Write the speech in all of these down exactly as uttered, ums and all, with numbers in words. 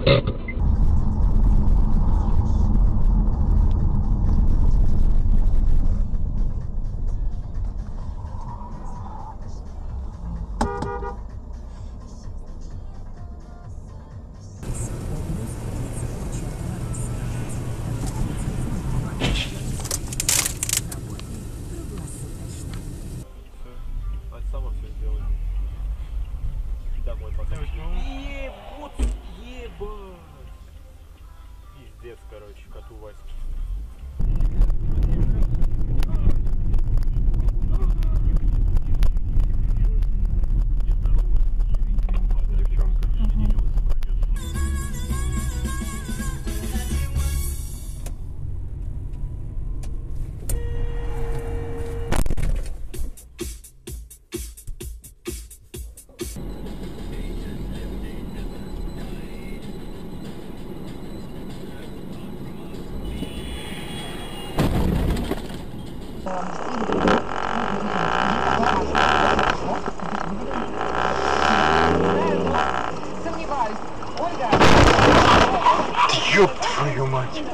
Ебать, ебать. Пиздец, короче, коту Ваське. Девчонка. Сомневаюсь. Ольга. Ёб твою мать.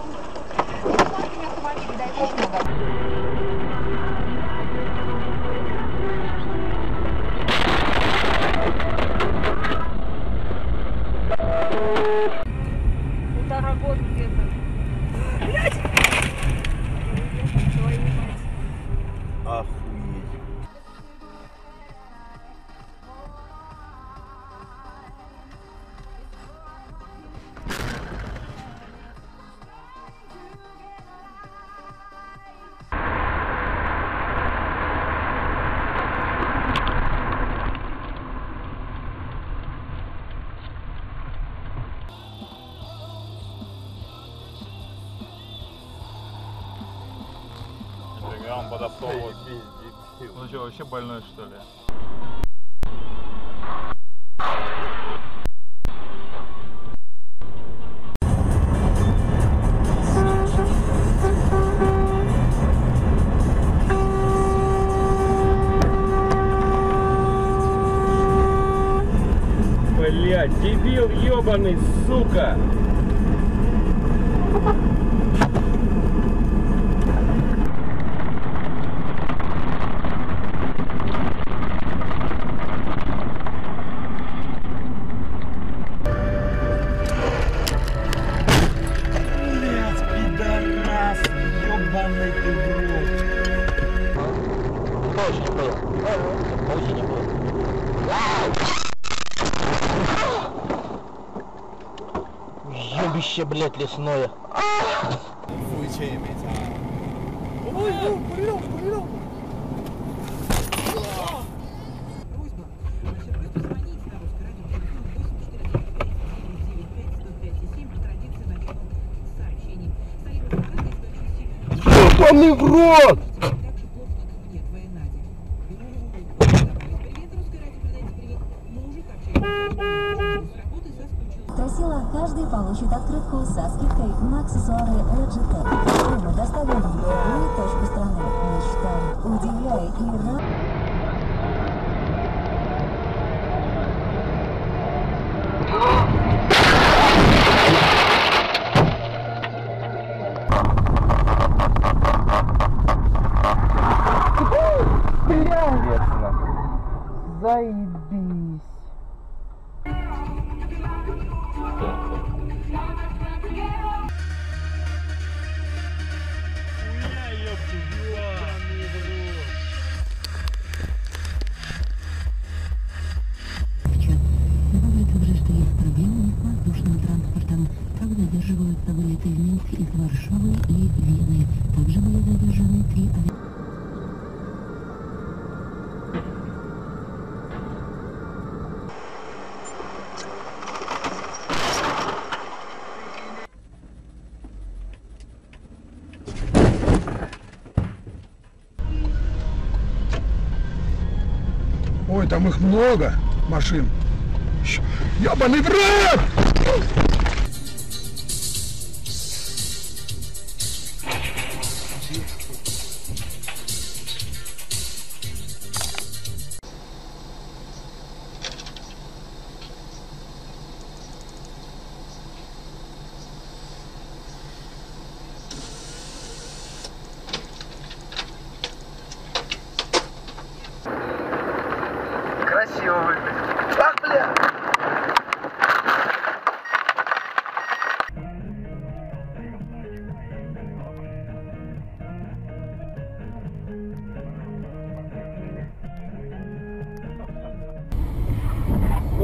Полтора года где-то. Блять! Твою мать. Охуеть. Он подоптовывает. Ну что, вообще больной, что ли? Блядь, дебил ёбаный, сука! Ёбище, блядь, лесное. Ой, ой, курил, курил. Ёбаный в рот! Просила, каждый получит открытку со скидкой на аксессуары эл джи тэ. Мы доставим в любую точку страны. Мечтай, удивляй и рад. Заебись. Добавлю также, что есть проблемы с воздушным транспортом. Так задерживаются вылеты в Минск из Варшавы и Вены. Также были задержаны три авиа... Ой, там их много машин. Ёбаный в рот!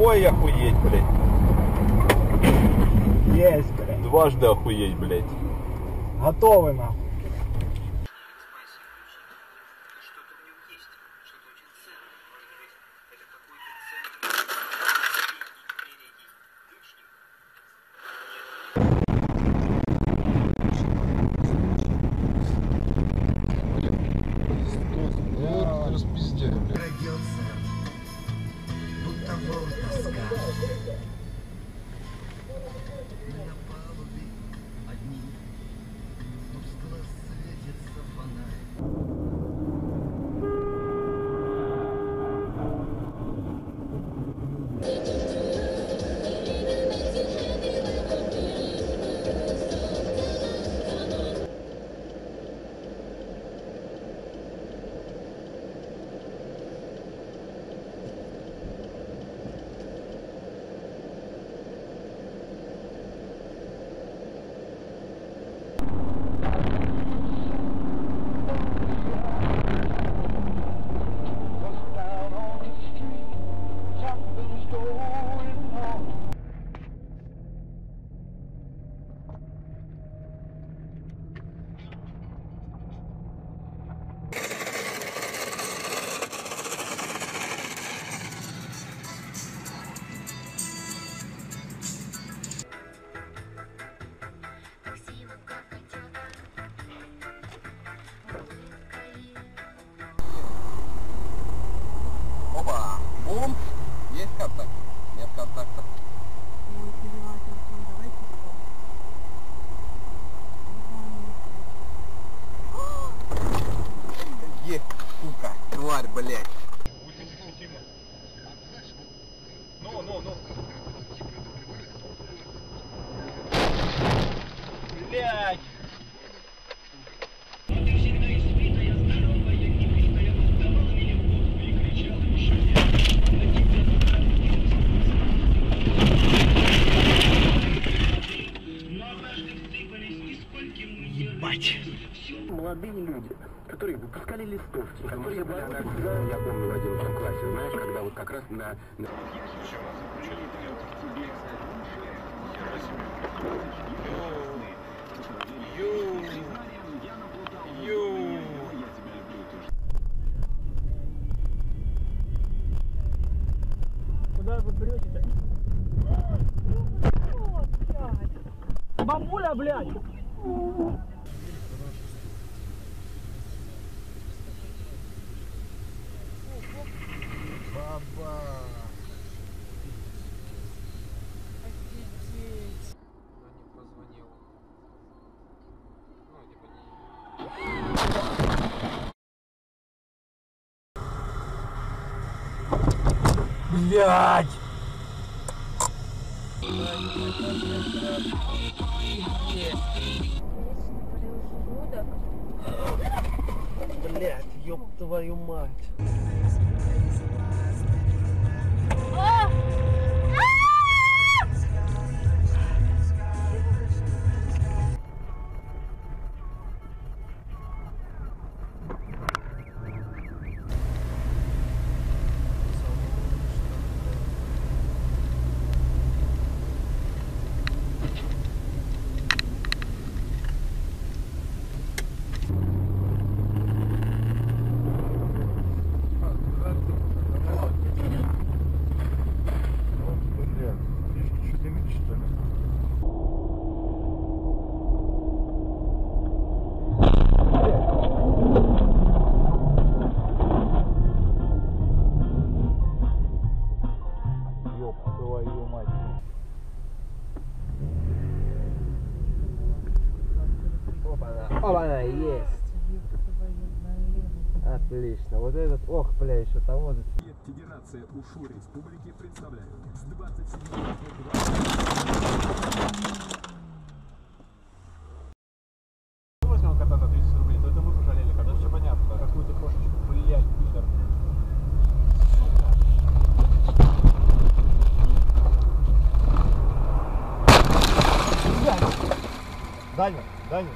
Ой, охуеть, блядь. Есть, блядь. Дважды охуеть, блядь. Готовы, нахуй. Опа! Бум! Есть контакт? Нет контакта. Есть, сука, тварь, блядь. Ну, ну, ну. Блядь. Молодые люди, которые выпускали листовки, которые были, я помню в одиннадцатом классе, знаешь, когда вот как раз на... на... Куда вы бретесь? Бабуля, блядь! Баба! Офигеть. Но не позвонил. Ну, типа не... Блядь! Блядь, ёб твою мать! Опа-на, есть. Отлично. Вот этот, ох, бля, еще того же. Федерация УШУ Республики представляет с двадцать седьмого Возьмем кота за тридцать рублей, то это мы пожалели, когда все понятно. Какую-то кошечку, блядь, пидор. Сука! Даня, Даня.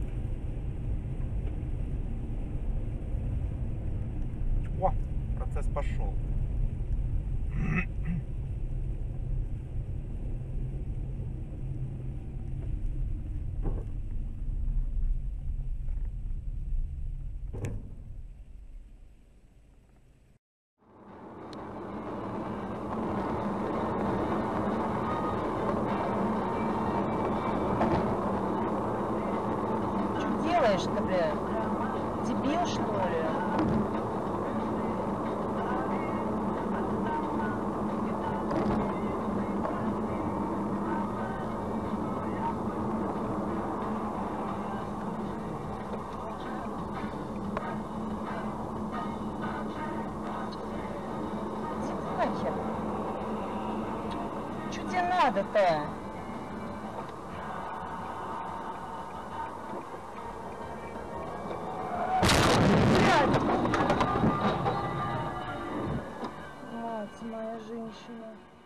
О, процесс пошел. Что делаешь-то, бля? Дебил, что ли? Иди ты нахер. Что тебе надо-то? Мать моя женщина.